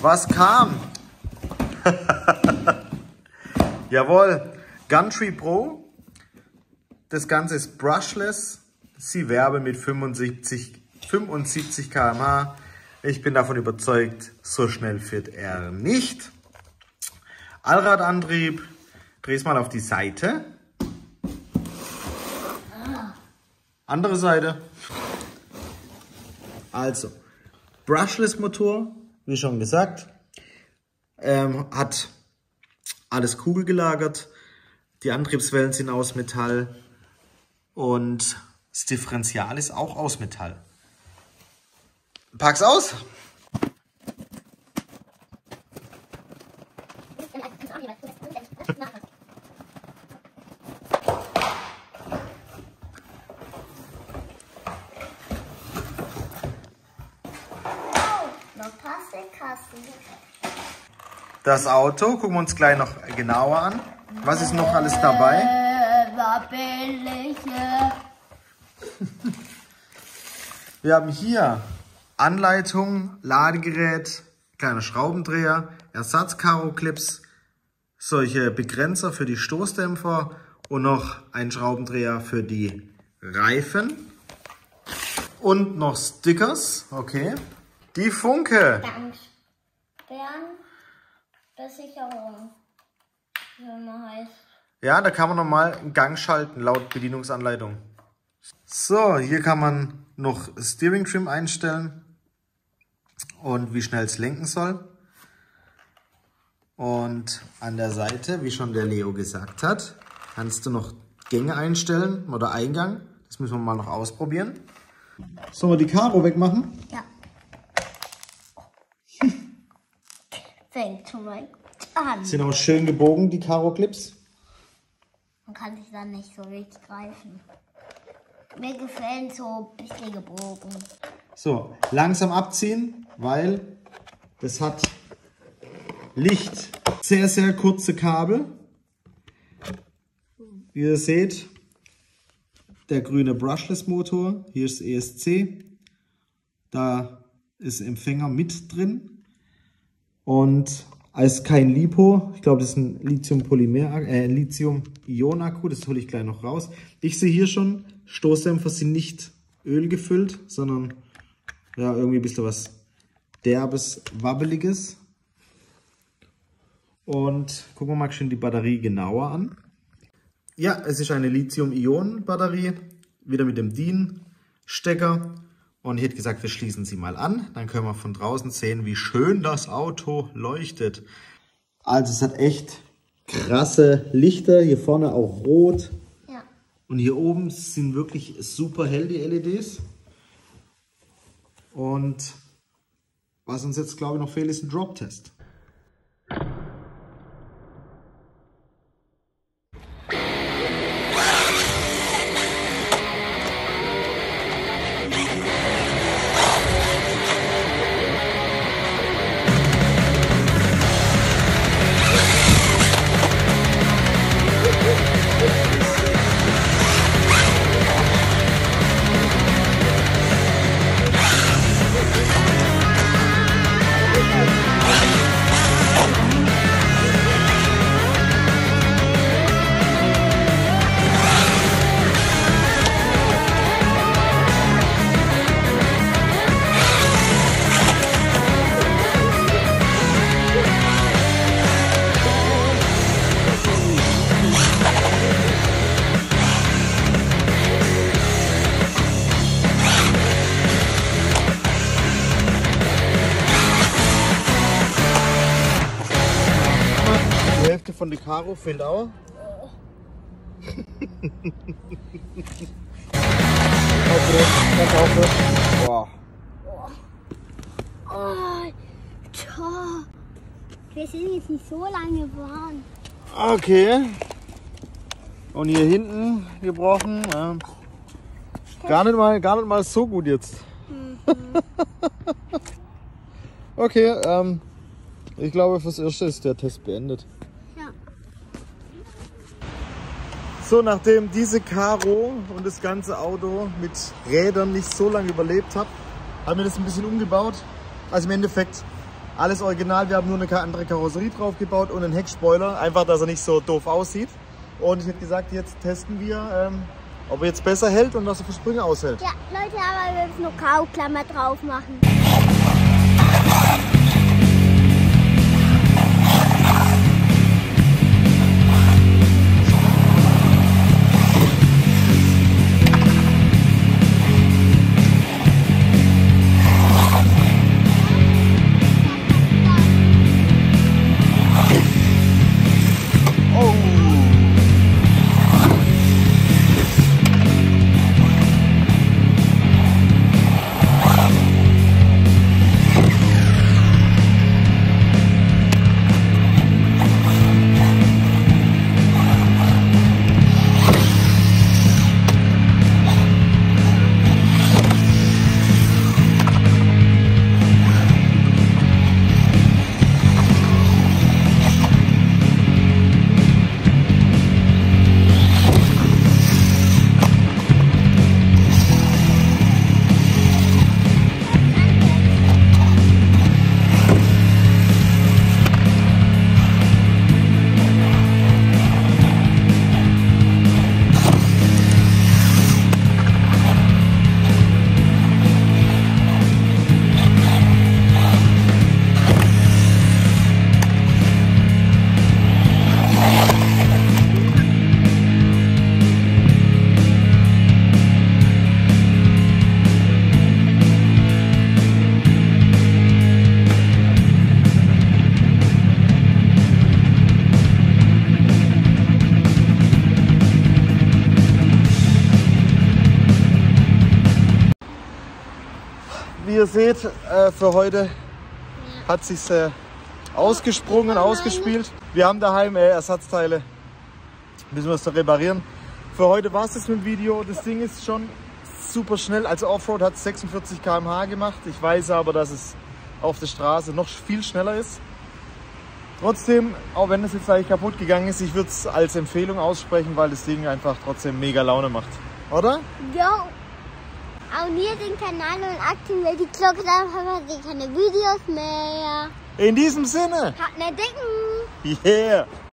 Was kam? Jawohl, Gumtree Pro. Das Ganze ist brushless. Sie werbe mit 75 km/h. Ich bin davon überzeugt, so schnell fährt er nicht. Allradantrieb. Dreh's mal auf die Seite. Andere Seite. Also, brushless Motor, wie schon gesagt, hat alles kugelgelagert. Die Antriebswellen sind aus Metall und das Differential ist auch aus Metall. Pack's aus! Das Auto gucken wir uns gleich noch genauer an. Was ist noch alles dabei? Wir haben hier Anleitung, Ladegerät, kleiner Schraubendreher, Ersatz-Karo-Clips, solche Begrenzer für die Stoßdämpfer und noch ein Schraubendreher für die Reifen. Und noch Stickers, okay. Die Funke. Versicherung, wie immer heißt. Ja, da kann man nochmal einen Gang schalten, laut Bedienungsanleitung. So, hier kann man noch Steering Trim einstellen und wie schnell es lenken soll. Und an der Seite, wie schon der Leo gesagt hat, kannst du noch Gänge einstellen oder Eingang. Das müssen wir mal noch ausprobieren. Sollen wir die Karo wegmachen? Ja. Fängt schon mal an. Sind auch schön gebogen, die Karo-Clips. Man kann sich dann nicht so richtig greifen. Mir gefällt so ein bisschen gebogen. So, langsam abziehen, weil das hat Licht. Sehr, sehr kurze Kabel. Wie ihr seht, der grüne Brushless-Motor. Hier ist ESC. Da ist Empfänger mit drin. Und als kein LiPo, ich glaube, das ist ein Lithium-Ionen-Akku, das hole ich gleich noch raus. Ich sehe hier schon, Stoßdämpfer sind nicht ölgefüllt, sondern ja, irgendwie ein bisschen was Derbes, Wabbeliges. Und gucken wir mal schön die Batterie genauer an. Ja, es ist eine Lithium-Ionen-Batterie, wieder mit dem DIN-Stecker. Und ich hätte gesagt, wir schließen sie mal an. Dann können wir von draußen sehen, wie schön das Auto leuchtet. Also es hat echt krasse Lichter. Hier vorne auch rot. Ja. Und hier oben sind wirklich super hell die LEDs. Und was uns jetzt, glaube ich, noch fehlt, ist ein Drop-Test. Die Hälfte von der Karo fehlt auch. Boah. Wir sind jetzt nicht so lange gefahren. Okay. Und hier hinten gebrochen. Ja. Gar nicht mal so gut jetzt. Okay, ich glaube, fürs Erste ist der Test beendet. Ja. So, nachdem diese Karo und das ganze Auto mit Rädern nicht so lange überlebt hat, haben wir das ein bisschen umgebaut. Also im Endeffekt Alles original, wir haben nur eine andere Karosserie drauf gebaut und einen Heckspoiler, einfach, dass er nicht so doof aussieht. Und ich hätte gesagt, jetzt testen wir, ob er jetzt besser hält und was er für Sprünge aushält. Ja, Leute, aber wir müssen noch Kauklammer drauf machen. Wie ihr seht, für heute hat es sich ausgesprungen, ausgespielt. Wir haben daheim Ersatzteile, müssen wir es da reparieren. Für heute war es das mit dem Video. Das Ding ist schon super schnell. Also Offroad hat 46 km/h gemacht. Ich weiß aber, dass es auf der Straße noch viel schneller ist. Trotzdem, auch wenn es jetzt gleich kaputt gegangen ist, ich würde es als Empfehlung aussprechen, weil das Ding einfach trotzdem mega Laune macht. Oder? Ja. Abonniert den Kanal und aktiviert die Glocke, dann verpasst ihr keine Videos mehr. In diesem Sinne. Habt ne Dicken. Yeah.